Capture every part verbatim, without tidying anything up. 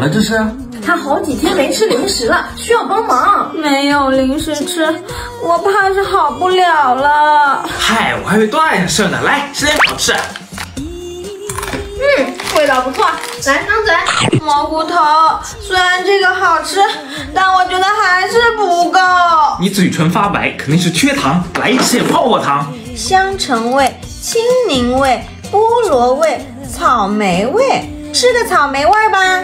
了这是？ 他好几天没吃零食了，需要帮忙。 没有零食吃，我怕是好不了了。 嗨，我还以为多大点事呢，来吃点好吃。 嗯，味道不错，来张嘴。 蘑菇头，虽然这个好吃，但我觉得还是不够。 你嘴唇发白，肯定是缺糖，来吃点泡泡糖。 香橙味、青柠味、菠萝味、草莓味，吃个草莓味吧。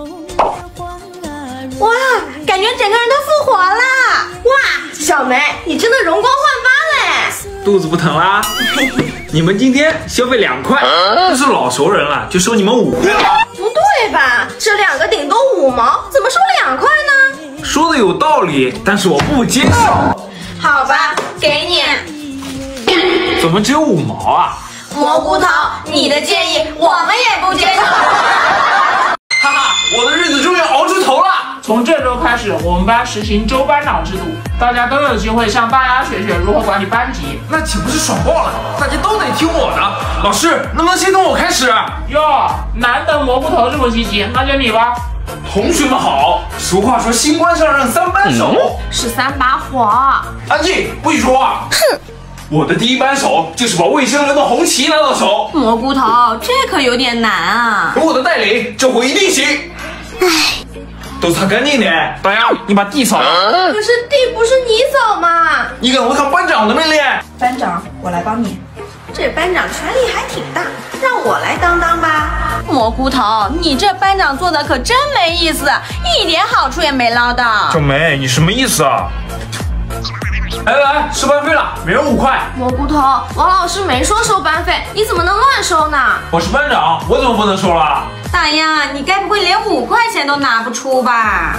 哇，感觉整个人都复活了！ 哇，小梅，你真的容光焕发嘞！ 肚子不疼啦？你们今天消费两块，这是老熟人了，就收你们五块了。 不对吧？这两个顶多五毛，怎么收两块呢？ 说的有道理，但是我不接受。 好吧，给你。 怎么只有五毛啊？ 蘑菇头，你的建议我们也不接受。 哈哈，我的日子终于熬出头了。 从这周开始，我们班实行周班长制度，大家都有机会向大家学学如何管理班级。 那岂不是爽爆了？大家都得听我的。老师，能不能先从我开始？ 哟，难得蘑菇头这么积极，那就你吧。 同学们好，俗话说新官上任三班手， 嗯、是三把火。 安静，不许说话。 哼。 我的第一班手就是把卫生人的红旗拿到手。 蘑菇头，这可有点难啊！ 有我的带领，这回一定行。唉，都擦干净点。大家，你把地扫了。 可是地不是你扫吗？ 你敢违抗班长的命令？ 班长，我来帮你。这班长权力还挺大，让我来当当吧。蘑菇头，你这班长做的可真没意思，一点好处也没捞到。 小梅，你什么意思啊？来来来，收班费了，每人五块。 蘑菇头，王老师没说收班费，你怎么能乱收呢？ 我是班长，我怎么不能收了？ 大丫，你该不会连五块钱都拿不出吧？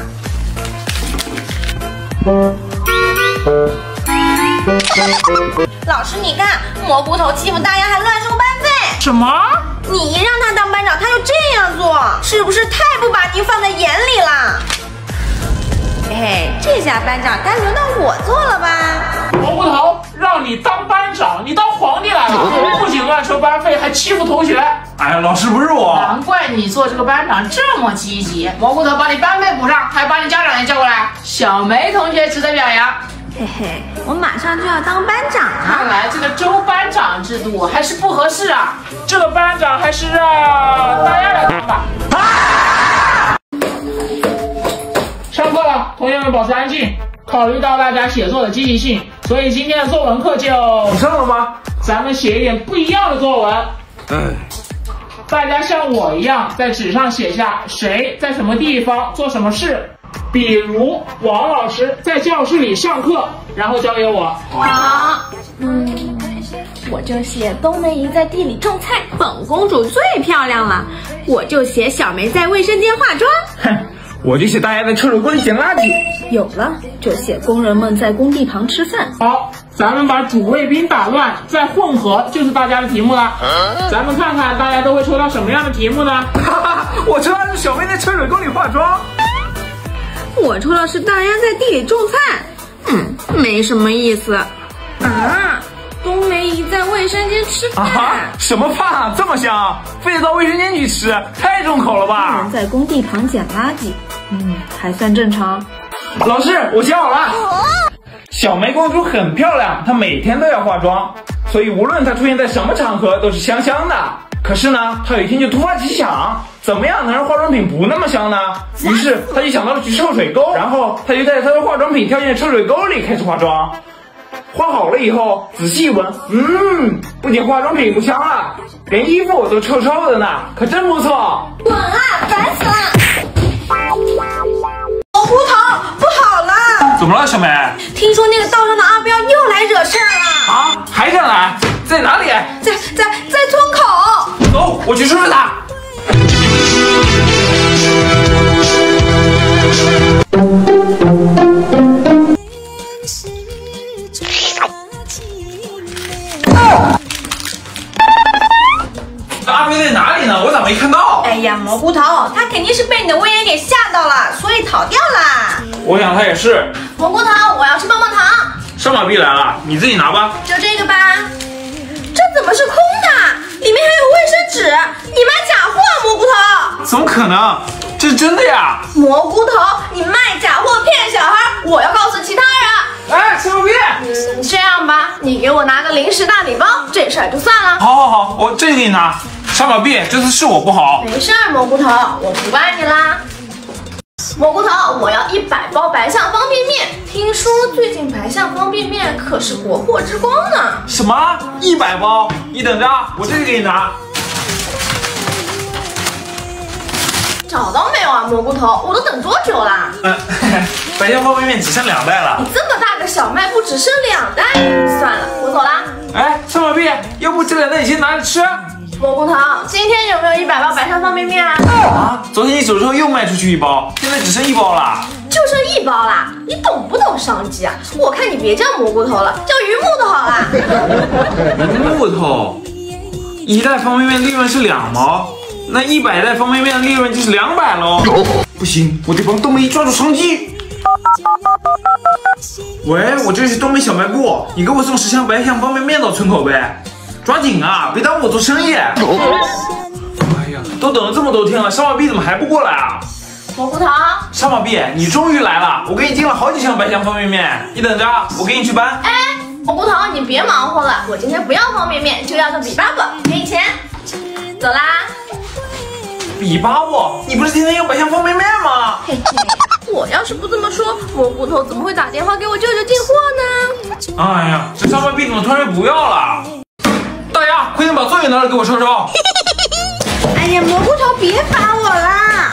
老师，你看，蘑菇头欺负大丫还乱收班费。 什么？ 你一让他当班长，他就这样做，是不是太不把您放在眼里了？哎，这下班长该轮到我做了吧？ 蘑菇头，让你当班长，你当皇帝来了！不仅乱收班费，还欺负同学。 哎呀，老师不是我。 难怪你做这个班长这么积极。蘑菇头把你班费补上，还把你家长也叫过来。小梅同学值得表扬。 嘿嘿，我马上就要当班长了。 看来这个周班长制度还是不合适啊！这个班长还是让大家来当吧。啊！上课了，同学们保持安静。考虑到大家写作的积极性，所以今天的作文课就…… 你上了吗？ 咱们写一点不一样的作文。 嗯。 大家像我一样，在纸上写下谁在什么地方做什么事。比如王老师在教室里上课，然后交给我。 好，嗯，我就写冬梅姨在地里种菜，本公主最漂亮了。我就写小梅在卫生间化妆。 哼，我就写大家在臭水沟里捡垃圾。 有了，就写工人们在工地旁吃饭。 好，咱们把主谓宾打乱，再混合，就是大家的题目了。啊、咱们看看大家都会抽到什么样的题目呢？ 哈哈，我抽到是小梅在臭水沟里化妆。 我抽到是大家在地里种菜，嗯，没什么意思。啊，冬梅姨在卫生间吃饭。 啊，什么饭啊，这么香，非得到卫生间去吃，太重口了吧？ 工人在工地旁捡垃圾，嗯，还算正常。 老师，我写好了。小梅公主很漂亮，她每天都要化妆，所以无论她出现在什么场合都是香香的。可是呢，她有一天就突发奇想，怎么样能让化妆品不那么香呢？于是她就想到了去臭水沟，然后她就带着她的化妆品跳进了臭水沟里开始化妆。化好了以后，仔细闻，嗯，不仅化妆品不香了，连衣服都臭臭的呢，可真不错。 滚啊，烦死了！蘑菇头，不好了！ 怎么了，小梅？ 听说那个道上的阿彪又来惹事儿了。 啊，还敢来？在哪里？ 在在在村口。 走，我去收拾他。阿彪在哪里呢？我咋没看到？ 哎呀，蘑菇头，他肯定是被你的威严给吓到了，所以逃掉了。 我想他也是。 蘑菇头，我要吃棒棒糖。 上马币来了，你自己拿吧。 就这个吧。这怎么是空的？里面还有卫生纸，你卖假货啊，蘑菇头！ 怎么可能？ 这是真的呀！ 蘑菇头，你卖假货骗小孩，我要告诉其他人。 哎，小屁！ 嗯，这样吧，你给我拿个零食大礼包，这事儿就算了。 好好好，我这个给你拿。小马屁，这次是我不好。 没事儿，蘑菇头，我不怪你啦。蘑菇头，我要一百包白象方便面。听说最近白象方便面可是国货之光呢。 什么？一百包？你等着，我这个给你拿。 找到没有啊，蘑菇头？我都等多久啦？ 嗯，白象方便面只剩两袋了。 你这么大个小卖部只剩两袋，算了，我走啦。 哎，小马屁，要不这两袋你先拿着吃。 蘑菇头，今天有没有一百包白象方便面啊？ 啊，昨天你走之后又卖出去一包，现在只剩一包了。 就剩一包啦，你懂不懂商机啊？我看你别叫蘑菇头了，叫榆木头好啦。 木头，一袋方便面利润是两毛。那一百袋方便面的利润就是两百喽。不行，我得帮东梅抓住商机。喂，我这是东北小卖部，你给我送十箱白象方便面到村口呗，抓紧啊，别耽误我做生意。哎呀，都等了这么多天了，沙马币怎么还不过来啊？ 蘑菇头， 沙马币，你终于来了，我给你订了好几箱白象方便面，你等着，我给你去搬。 哎，蘑菇头，你别忙活了，我今天不要方便面，就要个比巴卜，给你钱，走啦。 比巴卜，你不是天天要白象方便面吗？ 嘿嘿，我要是不这么说，蘑菇头怎么会打电话给我舅舅进货呢？ 哎呀，这上班币怎么突然不要了？大丫，快点把座椅拿来给我收收。 哎呀，蘑菇头别烦我啦！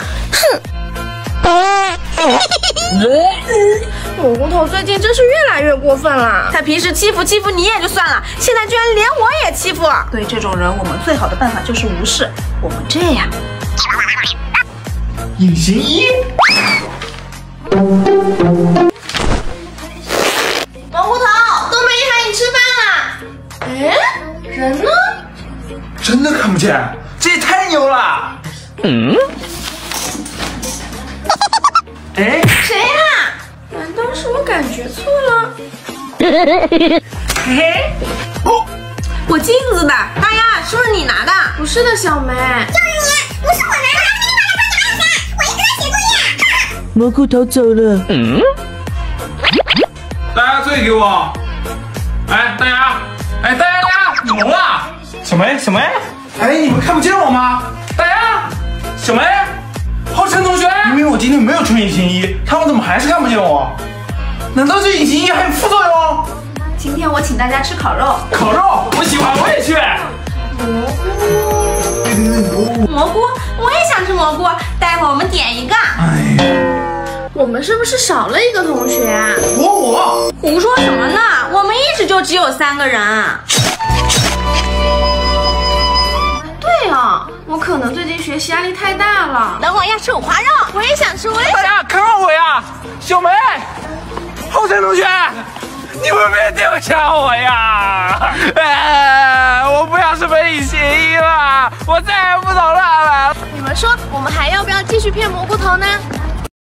哼！蘑菇头最近真是越来越过分了。他平时欺负欺负你也就算了，现在居然连我也欺负。对这种人，我们最好的办法就是无视。我们这样。 隐形衣。 蘑菇头，东北一喊你吃饭啦！哎，人呢？ 真的看不见，这也太牛了！嗯。哎， 谁呀？难道是我感觉错了？ 嘿嘿， 哦，我镜子的，大丫，是不是你拿的？不是的，小梅，就是你，不是我拿的，你把它放在哪里？我一直在写作业。 蘑菇头走了。嗯。 大丫，座椅给我。哎，大丫，哎，大丫，大丫，你聋了？小梅，小梅，哎，你们看不见我吗？大丫，小梅。浩辰同学，明明我今天没有穿隐形衣，他们怎么还是看不见我？难道这隐形衣还有副作用？ 今天我请大家吃烤肉。 烤肉，我喜欢，我也去。 蘑菇，蘑菇，我也想吃蘑菇，待会儿我们点一个。哎呀，我们是不是少了一个同学？ 我我胡说什么呢？我们一直就只有三个人。对啊，我可能最近学习压力太大了。等会儿要吃五花肉，我也想吃，我也想。 大家看看我呀，小梅，浩辰同学，你们别丢下我呀！哎，我不要什么隐形衣了，我再也不懂了。 你们说，我们还要不要继续骗蘑菇头呢？